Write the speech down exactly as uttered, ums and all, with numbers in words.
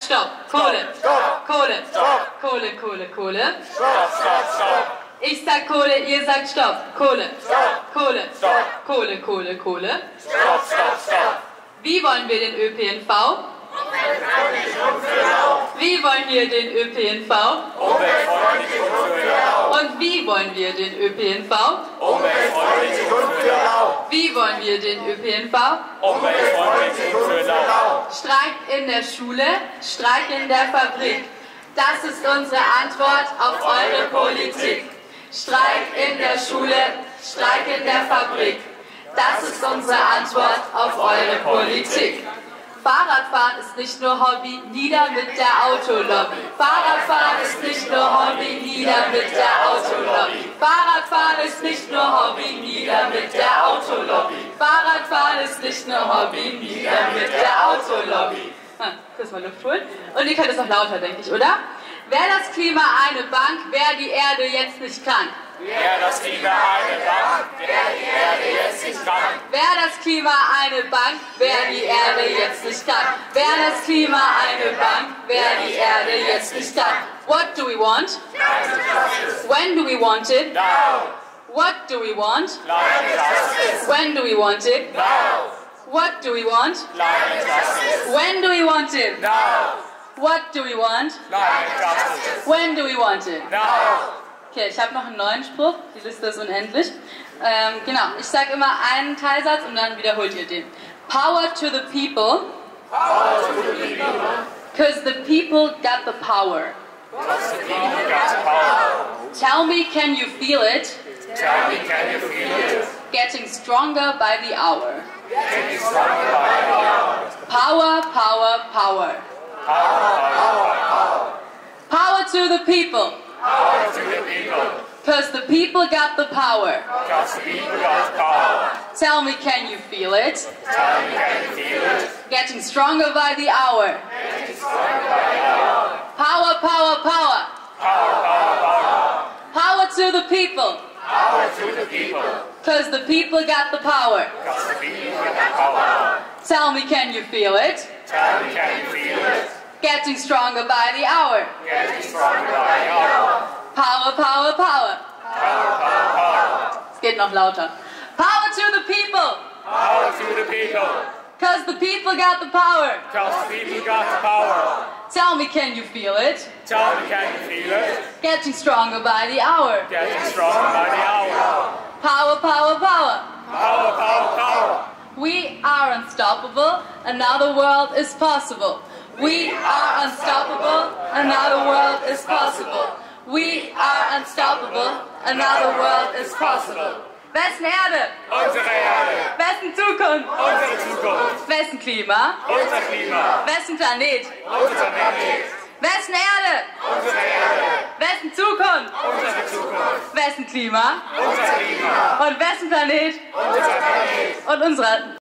Stopp. Kohle. Stopp. Kohle. Stopp. Kohle, Kohle, Kohle. Stopp, stopp, stopp. Ich sag Kohle, ihr sagt Stopp. Kohle. Stopp. Kohle. Stopp. Kohle, Kohle, Kohle. Stopp, stopp, stopp. Wie wollen wir den Ö P N V? Wie wollen wir den Ö P N V? Umweltfreundlich und für lau. Und wie wollen wir den Ö P N V? Umweltfreundlich und für lau. Wie wollen wir den Ö P N V? Umweltfreundlich und für lau. Streik in der Schule, Streik in der Fabrik. Das ist unsere Antwort auf eure Politik. Streik in der Schule, Streik in der Fabrik. Das ist unsere Antwort auf eure Politik. Fahrradfahren ist nicht nur Hobby, nieder mit der Autolobby. Fahrradfahren ist nicht nur Hobby, nieder mit der Autolobby. Fahrradfahren ist nicht nur Hobby, nieder mit der Autolobby. Fahrradfahren ist nicht nur Hobby, nieder mit der Autolobby. Ah, kurz mal Luft holen. Und ihr könnt es noch lauter, denke ich, oder? Wäre das Klima eine Bank, wäre die Erde jetzt nicht krank. Wäre das Klima eine Bank, wäre die Erde jetzt nicht krank. Wäre das Klima eine Bank, wäre die Erde jetzt nicht krank. Wäre das Klima eine Bank, wäre die Erde jetzt nicht krank. What do we want? When do we want it? Now. What do we want? Climate justice. When do we want it? Now. What do we want? Climate justice. When do we want it? Now. What do we want? Climate justice. When do we want it? Now. Okay, ich habe noch einen neuen Spruch, die Liste ist unendlich. Ähm, genau, ich sage immer einen Teilsatz und dann wiederholt ihr den. Power to the people. Power to the people. Because the people got the power. Because the people got the power. Tell me, can you feel it? Tell me, can you feel it? Getting stronger by the hour. Getting stronger by the hour. Power, power, power. Power, power, power. Power to the people. Power to the people. Because the people got the power. Because the people got the power. Tell me, can you feel it? Tell me, can you feel it? Getting stronger by the hour. Getting stronger by the hour. Power, power, power. Power, power, power. Power to the people. Power to the people. Because the people got the power. Because the people got the power. Tell me, can you feel it? Tell me, can you feel it? Getting stronger by the hour. Getting stronger by the hour. Power, power, power. Power, power, power. Es geht noch lauter. Power to the people. Power to the people. Because the people got the power. Because the people got the power. Tell me, can you feel it? Tell me, can you feel it? Getting stronger by the hour. Getting stronger by the hour. Power, power, power. Power, power, power. We are unstoppable. Another world is possible. We are unstoppable. Another world is possible. We are unstoppable. Another world is possible. Wessen Erde? Unsere Erde. Wessen Zukunft? Unsere Zukunft. Wessen Klima? Unser Klima. Wessen Planet? Unser Planet. Wessen Erde? Unsere Erde. Wessen Zukunft? Unsere Zukunft. Wessen Klima? Unser Klima. Und wessen Planet? Unser Planet. Und unsere